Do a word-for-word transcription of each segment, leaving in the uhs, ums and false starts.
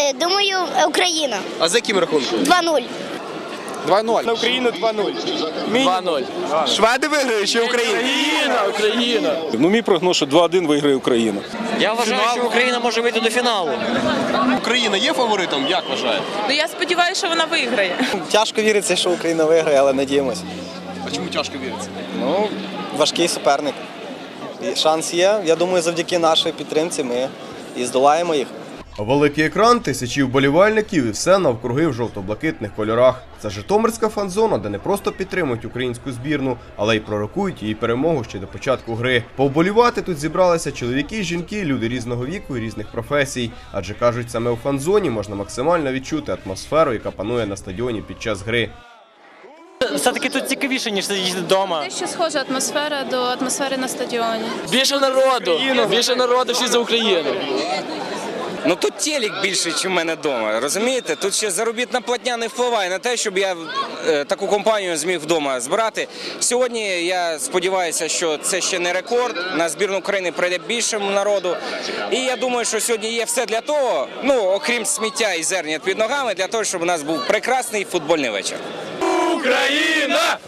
Думаю, Україна. А за яким рахунком? два нуль. два нуль. На Україну два нуль. два нуль. Шведи виграють чи Україна? Україна, Україна. Ну, мій прогноз, що два один виграє Україна. Я вважаю, що Україна може вийти до фіналу. Україна є фаворитом, як вважаєте? Ну я сподіваюся, що вона виграє. Тяжко віриться, що Україна виграє, але надіємось. А чому тяжко віриться? Ну, важкий суперник. І шанс є. Я думаю, завдяки нашій підтримці ми і здолаємо їх. Великий екран, тисячі вболівальників і все навкруги в жовто-блакитних кольорах. Це житомирська фан-зона, де не просто підтримують українську збірну, але й пророкують її перемогу ще до початку гри. Повболівати тут зібралися чоловіки, жінки, люди різного віку і різних професій. Адже, кажуть, саме у фан-зоні можна максимально відчути атмосферу, яка панує на стадіоні під час гри. Все-таки тут цікавіше, ніж сидіти вдома. Дещо схожа атмосфера до атмосфери на стадіоні. Більше народу, більше народу, всі за Україну. Ну тут телек більше, ніж у мене вдома, розумієте? Тут ще заробітна платня не впливає на те, щоб я е, таку компанію зміг вдома збирати. Сьогодні я сподіваюся, що це ще не рекорд, на збірну України прийде більше народу. І я думаю, що сьогодні є все для того, ну окрім сміття і зерня під ногами, для того, щоб у нас був прекрасний футбольний вечір. Україна!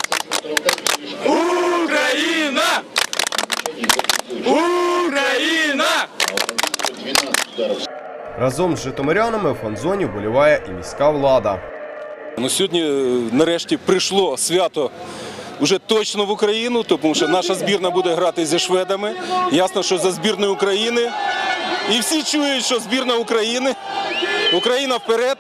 Україна! Україна! Разом з житомирянами у фан-зоні вболіває і міська влада. Ну, сьогодні, нарешті, прийшло свято вже точно в Україну, тому що наша збірна буде грати зі шведами. Ясно, що за збірною України. І всі чують, що збірна України. Україна вперед.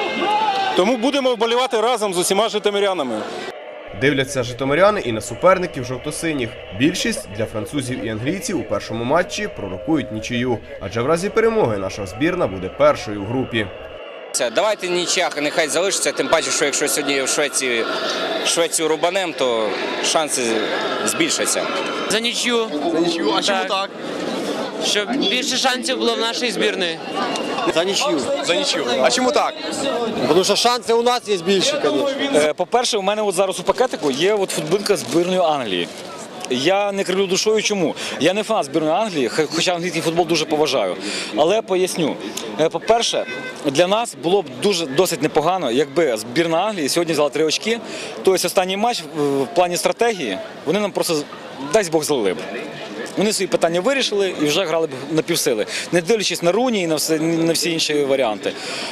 Тому будемо вболівати разом з усіма житомирянами. Дивляться житомиряни і на суперників жовто-синіх. Більшість для французів і англійців у першому матчі пророкують нічию. Адже в разі перемоги наша збірна буде першою в групі. Давайте нічия, нехай залишиться, тим паче, що якщо сьогодні в Швеції, Швецію рубанем, то шанси збільшаться. За нічю. За нічию? А чому так? Щоб більше шансів було в нашій збірної. За нічию. За нічию. А чому так? Тому що шанси у нас є більші, звісно. По-перше, у мене от зараз у пакетику є от футболка збірної Англії. Я не кривлю душою, чому? Я не фанат збірної Англії, хоча англійський футбол дуже поважаю. Але поясню. По-перше, для нас було б дуже досить непогано, якби збірна Англії сьогодні взяла три очки. Тобто останній матч в плані стратегії, вони нам просто, дай Бог, залили б. Вони свої питання вирішили і вже грали б на півсили, не дивлячись на Руні і на, все, на всі інші варіанти.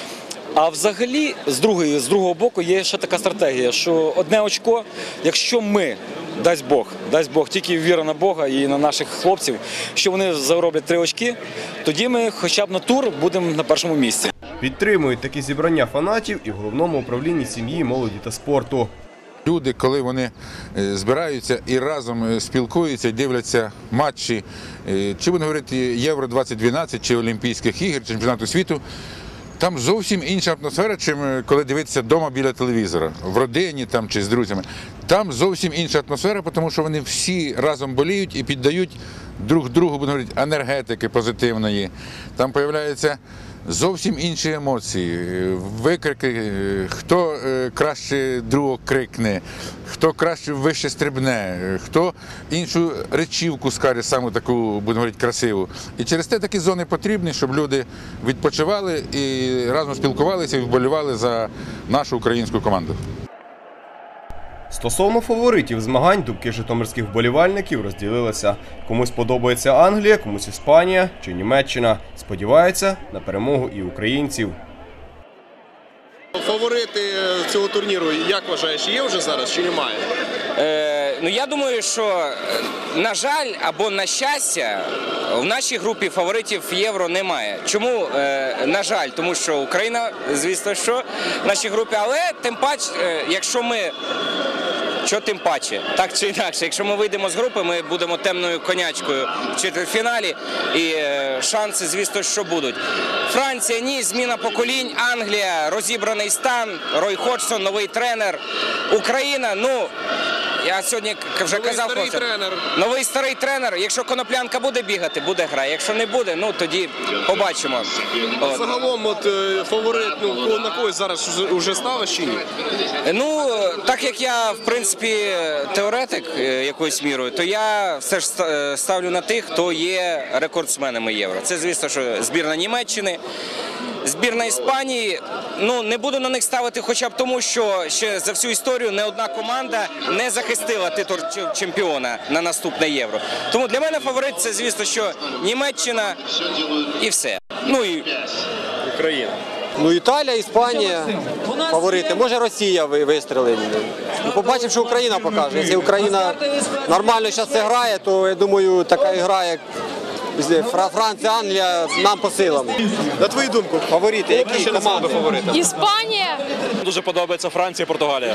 А взагалі, з, другої, з другого боку, є ще така стратегія, що одне очко, якщо ми, дасть Бог, дасть Бог, тільки віра на Бога і на наших хлопців, що вони зароблять три очки, тоді ми хоча б на тур будемо на першому місці. Підтримують такі зібрання фанатів і в головному управлінні сім'ї, молоді та спорту. Люди, коли вони збираються і разом спілкуються, дивляться матчі, чи будемо говорити Євро двадцять дванадцять, чи Олімпійських ігор, чи чемпіонату світу, там зовсім інша атмосфера, чим коли дивитися вдома біля телевізора, в родині там, чи з друзями. Там зовсім інша атмосфера, тому що вони всі разом боліють і піддають друг другу, будемо говорити, енергетики позитивної. Там з'являються зовсім інші емоції, викрики, хто краще другого крикне, хто краще вище стрибне, хто іншу речівку скаже, саме таку, будемо говорити, красиву. І через те такі зони потрібні, щоб люди відпочивали і разом спілкувалися і вболівали за нашу українську команду. Стосовно фаворитів змагань, думки житомирських вболівальників розділилися. Комусь подобається Англія, комусь Іспанія чи Німеччина. Сподіваються на перемогу і українців. Фаворити цього турніру, як вважаєш, є вже зараз чи немає? Е, ну я думаю, що, на жаль, або на щастя, в нашій групі фаворитів Євро немає. Чому, е, на жаль? Тому що Україна, звісно, що в нашій групі, але тим паче, е, якщо ми... Що тим паче, так чи інакше, якщо ми вийдемо з групи, ми будемо темною конячкою в четвертьфіналі і е, шанси, звісно, що будуть. Франція – ні, зміна поколінь, Англія – розібраний стан, Рой Ходжсон – новий тренер, Україна, ну, я сьогодні вже новий казав, старий хлопці, тренер. новий старий тренер, якщо Коноплянка буде бігати, буде гра, якщо не буде, ну тоді побачимо. А загалом от, фаворит, ну, на когось зараз вже ставиш чи ні? Ну, так як я, в принципі, теоретик якоюсь мірою, то я все ж ставлю на тих, хто є рекордсменами Євро. Це, звісно, що збірна Німеччини збірна Іспанії, ну не буду на них ставити хоча б тому, що ще за всю історію не одна команда не захистила титул чемпіона на наступне Євро. Тому для мене фаворит це, звісно, що Німеччина і все. Ну і Україна. Ну, Італія, Іспанія, фаворити. Може, Росія ви- вистрелить. Ну, побачимо, що Україна покаже. Якщо Україна нормально зараз грає, то, я думаю, така гра, як Фра- Франція, Англія, нам по силам. На твою думку, Фаворити, які ще назвав би команди? фаворита? Іспанія. Дуже подобається Франція, Португалія.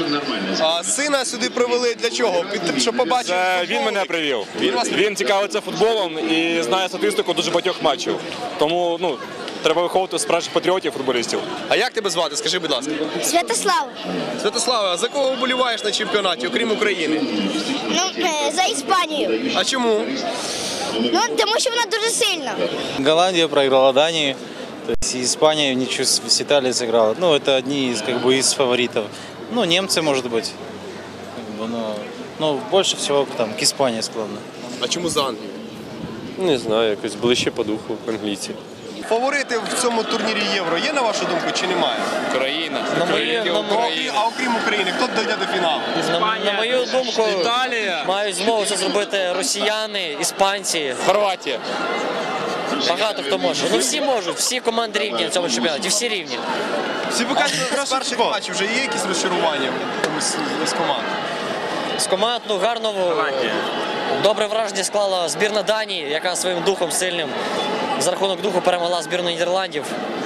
А сина сюди привели для чого? Під- Щоб побачив Це футбол? він мене привів. Він вас Він цікавиться футболом і знає статистику дуже багатьох матчів. Тому ну, треба виховувати справжніх патріотів, футболістів. А як тебе звати? Скажи, будь ласка. Святослав, Святослава, а за кого вболіваєш на чемпіонаті, окрім України? ну е, за Іспанію. А чому? Ну тому що вона дуже сильна. Голландия проиграла Дании, то есть и Испания ничего с с Италией сыграла. Ну, это одни из, как бы, из фаворитов. Ну, немцы, может быть. Как бы, но, но больше всего там к Испании склонны. А чому за Англію? Не знаю, якось ближче по духу англійці. Фаворити в цьому турнірі Євро є, на вашу думку, чи немає? Україна. На мою, на, А окрім- А окрім України, хто дойде до фіналу? на, на мою думку, Італія. мають змогу це зробити росіяни, іспанці, Хорватія. багато хто може. Ну всі можуть, всі команди рівні в цьому чемпіонаті, всі рівні. Всі покажуть, з перших матчів вже є якісь розчарування в комусь із команд? З команд, ну, гарно, добре враження склала збірна Данії, яка своїм духом сильним за рахунок духу перемогла збірну Нідерландів.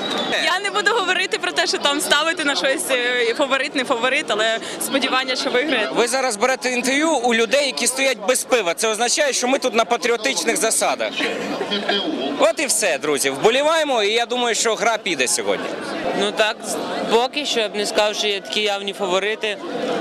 Я не буду говорити про те, що там ставити на щось е, фаворит, не фаворит, але сподівання, що виграє. ви зараз берете інтерв'ю у людей, які стоять без пива. Це означає, що ми тут на патріотичних засадах. От і все, друзі. Вболіваємо, і я думаю, що гра піде сьогодні. Ну так, поки що я б не сказав, що є такі явні фаворити.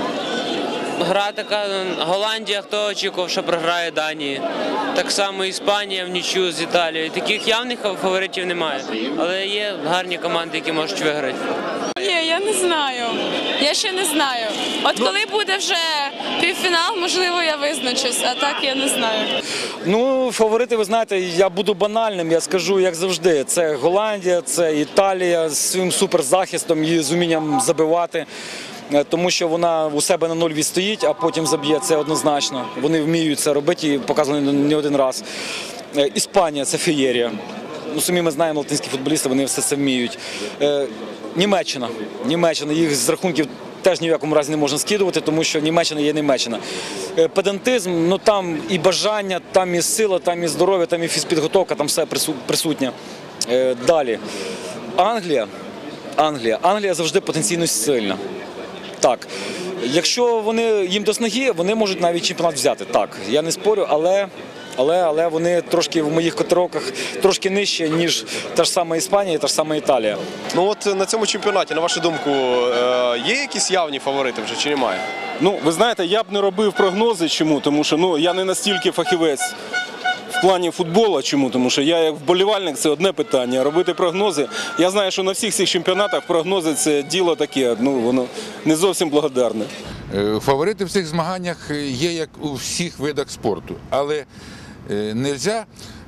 Гра така, Голландія, хто очікував, що програє Данії. Так само Іспанія в нічю з Італією. Таких явних фаворитів немає. Але є гарні команди, які можуть виграти. Ні, я не знаю. Я ще не знаю. От коли буде вже півфінал, можливо, я визначусь, а так я не знаю. Ну, фаворити, ви знаєте, я буду банальним, я скажу, як завжди. Це Голландія, це Італія з своїм суперзахистом і з умінням забивати. Е, Тому що вона у себе на нуль відстоїть, а потім заб'є, це однозначно. Вони вміють це робити і показали не один раз. Е, Іспанія – це феєрія. Ну, самі ми знаємо, латинські футболісти, вони все це вміють. Е, Німеччина. Німеччина, їх з рахунків теж ні в якому разі не можна скидувати, тому що Німеччина є Німеччина. Е, Педантизм, ну там і бажання, там і сила, там і здоров'я, там і фізпідготовка, там все прису- присутнє. Е, Далі. Англія. Англія. Англія завжди потенційно сильна. Так. Якщо вони їм до снаги, вони можуть навіть чемпіонат взяти. Так, я не спорю, але, але, але вони трошки в моїх котировках трошки нижче, ніж та ж сама Іспанія і та ж сама Італія. Ну от на цьому чемпіонаті, на вашу думку, е, є якісь явні фаворити вже чи немає? Ну, ви знаєте, я б не робив прогнози. Чому? Тому що ну, я не настільки фахівець в плані футболу. Чому? Тому що я як вболівальник – це одне питання. Робити прогнози. Я знаю, що на всіх цих чемпіонатах прогнози – це діло таке, ну, воно не зовсім благодарне. Е, Фаворити в цих змаганнях є як у всіх видах спорту, але не можна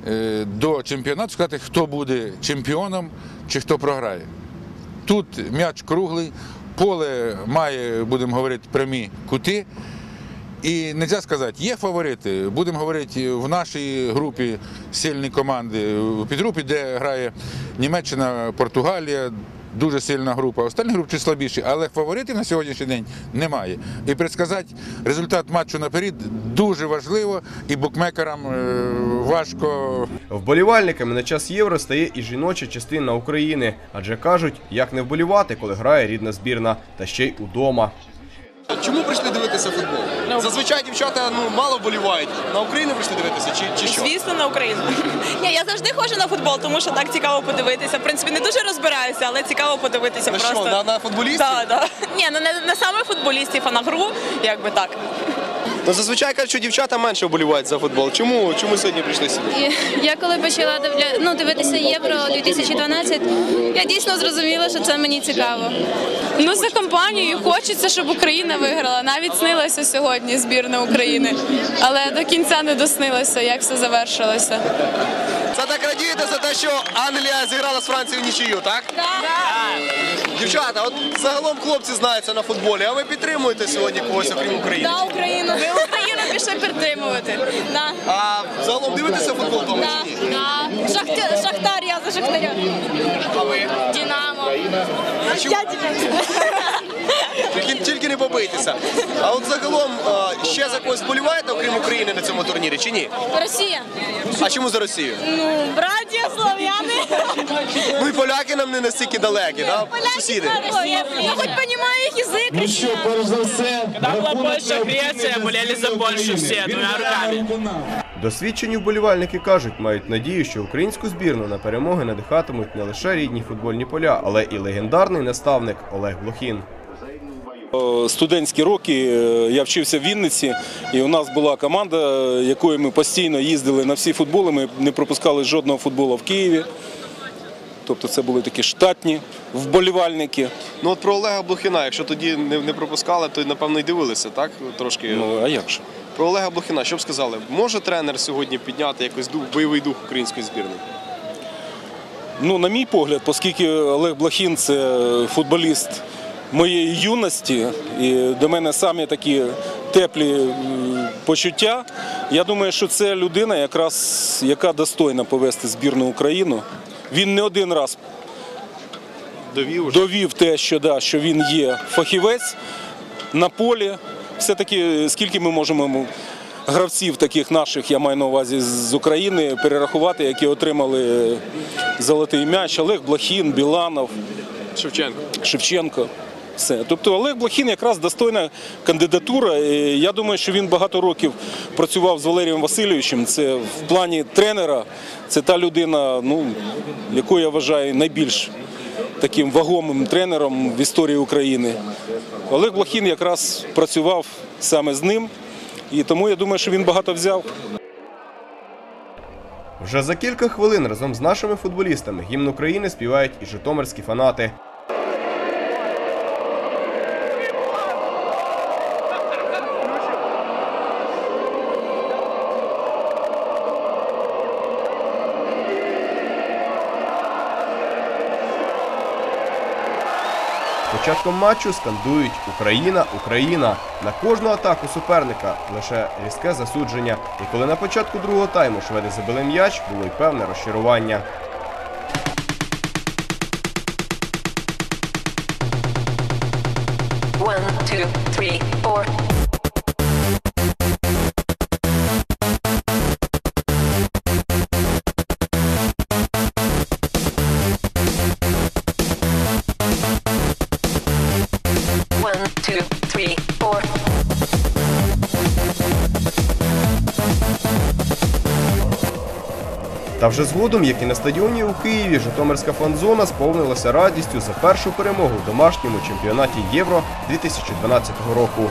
до чемпіонату сказати, хто буде чемпіоном чи хто програє. Тут м'яч круглий, поле має, будемо говорити, прямі кути. І не можна сказати, є фаворити, будемо говорити, в нашій групі сильні команди, в підгрупі, де грає Німеччина, Португалія, дуже сильна група, остальні групи чуть слабіші, але фаворитів на сьогоднішній день немає. І предсказати результат матчу наперед дуже важливо, і букмекерам важко. Вболівальниками на час Євро стає і жіноча частина України, адже кажуть, як не вболівати, коли грає рідна збірна, та ще й удома. Чому прийшли дивитися футбол? Зазвичай дівчата ну, мало вболівають. На Україну прийшли дивитися чи, чи що? Звісно, на Україну. Ні, я завжди ходжу на футбол, тому що так цікаво подивитися. В принципі, не дуже розбираюся, але цікаво подивитися На просто. що, на, на футболістів? Так, так. Ні, ну не, не саме футболістів, а на гру, якби так. Ну, зазвичай кажуть, що дівчата менше вболівають за футбол. Чому, чому сьогодні прийшли сюди? І я коли почала дивля... ну, дивитися Євро дві тисячі дванадцять, я дійсно зрозуміла, що це мені цікаво. Ну, за компанією хочеться, щоб Україна виграла. Навіть снилася сьогодні збірна України. Але до кінця не доснилося, як все завершилося. Це так радієте за те, що Англія зіграла з Францією в нічию, так? Так. Дівчата, от загалом хлопці знаються на футболі, а ви підтримуєте сьогодні когось, окрім України? Да, Україну. Ви Україну пішли підтримувати. Да. А загалом дивитеся футбол тому чи ні? Да. Шахтар, Шахтар, я за Шахтаря. А ви? Динамо. А чому? Тільки, тільки не побийтеся. А от загалом а, ще за когось вболіваєте, окрім України, на цьому турнірі, чи ні? Росія. А чому за Росію? Ну, браття слов'яни. Ну і поляки нам не настільки далекі, да? Сусіди. Я хоч розумію їх язик. Ну що, перш за все, когда была Польша, Греция, болели за Польшу все, двумя руками. Досвідчені вболівальники кажуть, мають надію, що українську збірну на перемоги надихатимуть не лише рідні футбольні поля, але і легендарний наставник Олег Блохін. Студентські роки я вчився в Вінниці, і у нас була команда, якою ми постійно їздили на всі футболи, ми не пропускали жодного футболу в Києві. Тобто це були такі штатні вболівальники. Ну от про Олега Блохіна, якщо тоді не, не пропускали, то напевно й дивилися, так? Трошки. Ну, а як же? Про Олега Блохіна, що б сказали? Може тренер сьогодні підняти якось дух, бойовий дух української збірної? Ну, на мій погляд, оскільки Олег Блохін – це футболіст моєї юності, і до мене самі такі теплі почуття, я думаю, що це людина, якраз, яка достойна повести збірну Україну. Він не один раз довів, довів те, що, да, що він є фахівець на полі. Все-таки скільки ми можемо гравців таких наших, я маю на увазі з України, перерахувати, які отримали золотий м'яч. Олег Блохін, Біланов, Шевченко. Шевченко. Все. Тобто Олег Блохін якраз достойна кандидатура. І я думаю, що він багато років працював з Валерієм Васильовичем. Це в плані тренера, це та людина, ну, яку я вважаю найбільш таким вагомим тренером в історії України. Олег Блохін якраз працював саме з ним, і тому я думаю, що він багато взяв. Вже за кілька хвилин разом з нашими футболістами гімн України співають і житомирські фанати. Початком матчу скандують «Україна! Україна!». На кожну атаку суперника лише різке засудження. І коли на початку другого тайму шведи забили м'яч, було й певне розчарування. One, two, three, four. One, two, three, four. Та вже згодом, як і на стадіоні у Києві, житомирська фан-зона сповнилася радістю за першу перемогу в домашньому чемпіонаті Євро дві тисячі дванадцятого року.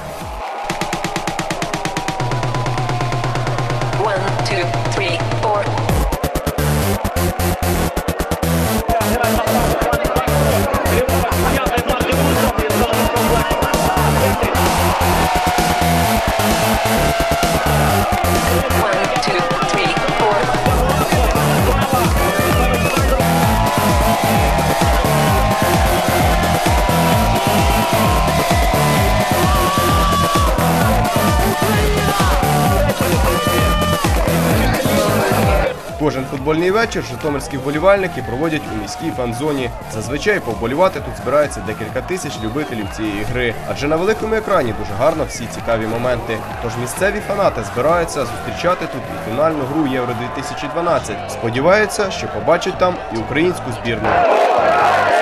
One, two, three, four. One, two, three, four. Кожен футбольний вечір житомирські вболівальники проводять у міській фан-зоні. Зазвичай повболівати тут збирається декілька тисяч любителів цієї гри, адже на великому екрані дуже гарно всі цікаві моменти. Тож місцеві фанати збираються зустрічати тут і фінальну гру Євро дві тисячі дванадцять. Сподіваються, що побачать там і українську збірну.